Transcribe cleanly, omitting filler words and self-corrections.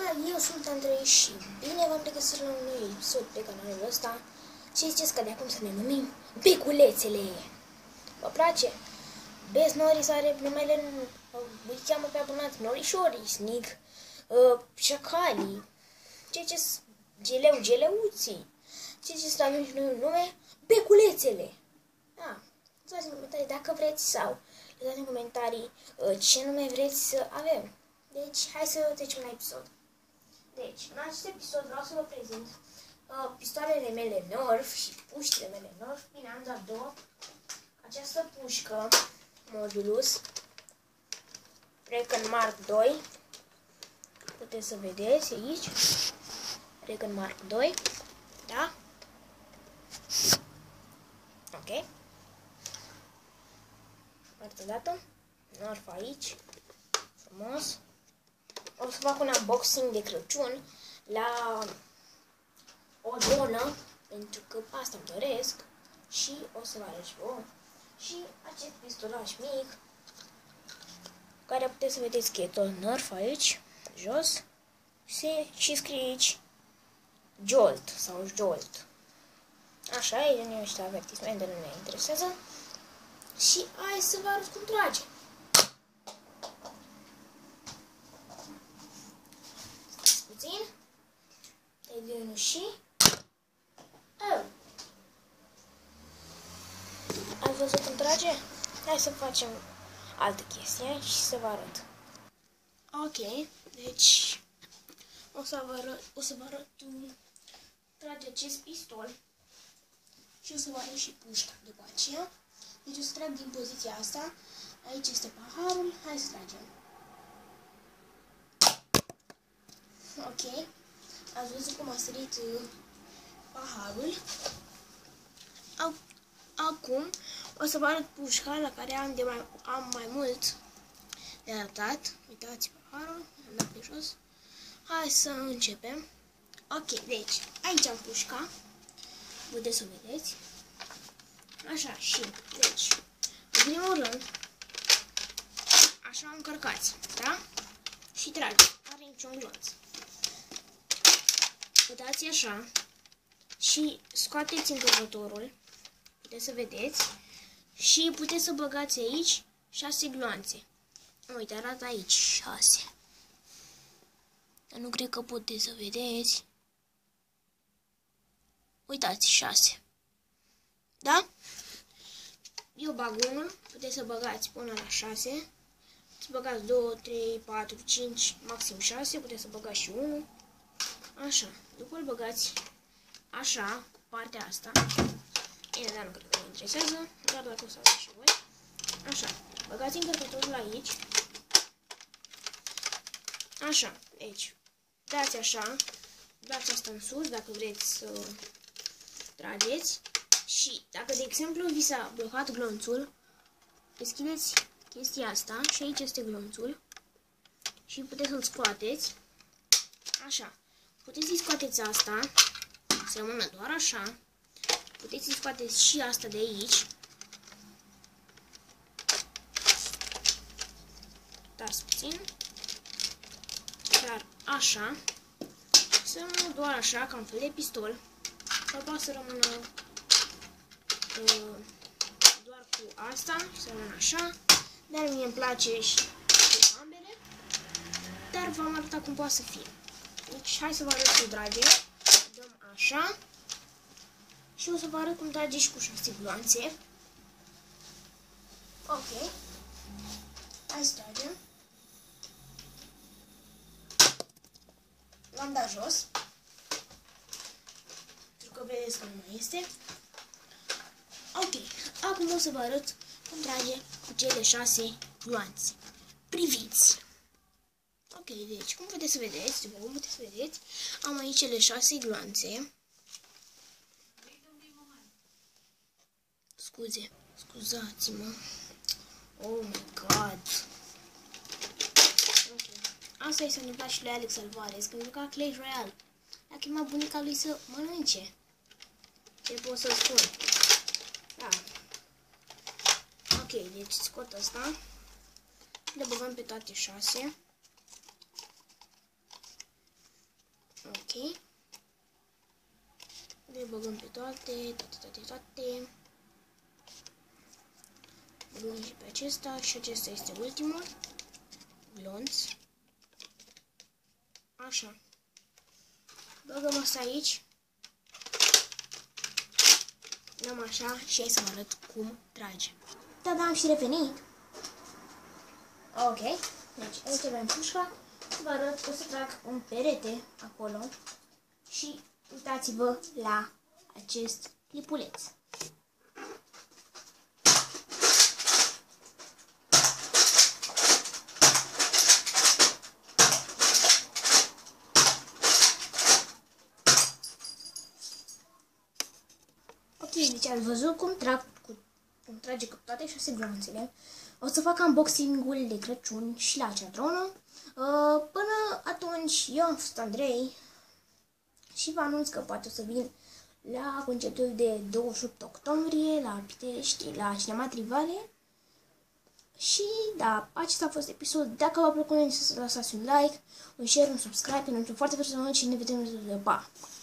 eu sunt Andrei și bine v-am regăsit la un nou episod pe canalul ăsta. Ce ziceți că de acum să ne numim Beculețele? Vă place? Best Norris are numele, îi cheamă pe abonați Norișorii, Snig, Șacalii, ce geleuții, ce să avem și noi un nume? Beculețele! Da, lăsați în comentarii dacă vreți sau lăsați în comentarii ce nume vreți să avem. Deci, hai să trecem la episod. Deci, în acest episod vreau să vă prezint pistoalele mele Nerf și puștile mele Nerf. Bine, am doar două. Această pușcă, Modulus, Recon Mark II. Puteți să vedeți aici. Recon Mark II. Da? Ok. Altă dată. Nerf aici. Frumos. O să fac un unboxing de Crăciun la o zonă, pentru că asta îmi doresc și o să vă arăt și vouă. Și acest pistolaj mic, care puteți să vedeți că e tot Nerf aici, jos, și scrie aici Jolt sau Jolt. Așa, e niște avertismente, nu ne interesează. Și hai să vă arăt cum trage. Puțin. Te și... Oh. Ați văzut cum trage? Hai să facem altă chestie și să vă arăt. Ok, deci o să vă arăt trage acest pistol și o să vă arăt și pușca după aceea. Deci o să trag din poziția asta. Aici este paharul. Hai să tragem. Ok. Ați văzut cum a sărit paharul. Acum o să vă arăt pușca la care am mai mult de arătat. Uitați paharul. Am dat pe jos. Hai să începem. Ok, deci aici am pușca. Puteți să o vedeți. Așa, și, deci, în primul rând, așa o încărcați, da? Și trage, are niciun glonț. Uitați așa și scoateți încărcătorul, puteți să vedeți, și puteți să băgați aici 6 gloanțe. Uite, arată aici 6. Dar nu cred că puteți să vedeți. Uitați, 6. Da? Eu bag unul, puteți să băgați până la 6. Să băgați 2, 3, 4, 5, maxim 6. Puteți să băgați și 1. Așa. După îl băgați așa, cu partea asta. Bine, dar nu cred că vă interesează. Doar dacă o să aveți și voi. Așa. Băgați încărcătorul aici. Așa. Deci, dați așa. Dați asta în sus dacă vreți să trageți. Și dacă, de exemplu, vi s-a blocat glonțul, deschideți chestia asta și aici este glonțul și puteți să-l scoateți. Așa. Puteți să-i scoateți asta, să rămână doar așa. Puteți să-i scoateți și asta de aici. Dați puțin. Dar așa. Să rămână doar așa, ca un fel de pistol. Sau poate să rămână doar cu asta, să rămână așa. Dar mie îmi place și cu ambele. Dar v-am arătat cum poate să fie. Deci hai să vă arăt cum trage. Dăm așa. Și o să vă arăt cum trage și cu 6 gloanțe. Ok. Hai să tragem. L-am dat jos. Pentru că vedeți că nu mai este. Ok. Acum o să vă arăt cum trage cu cele 6 gloanțe. Priviți! Ok, deci, cum puteți să vedeți, am aici cele 6 gloanțe. Scuzați-mă. Oh my god. Okay. Asta i s-a întâmplat și lui Alex Alvarez când juca Clash Royale. A chemat bunica lui să mănânce. Ce pot să spun? Da. Ok, deci scot asta. Le băgăm pe toate 6. Ok. Le băgăm pe toate. Băgăm și pe acesta și acesta este ultimul. Glonț. Așa. Băgăm asta aici. Dăm așa și hai să vă arăt cum trage. Da, am și revenit. Ok. Deci aici avem pușca. Vă arăt că o să trag un perete acolo. Și uitați-vă la acest clipuleț. Ok, deci ați văzut cum trage cu toate 6 glonțele. O să fac unboxing-ul de Crăciun și la acea dronă. Până atunci, eu am fost Andrei și vă anunț că poate o să vin la concertul de 28 octombrie la Pitești, la Cinema Trivale. Și da, acesta a fost episodul. Dacă v-a plăcut, să lăsați un like, un share, un subscribe, pentru foarte mult și ne vedem. Pa!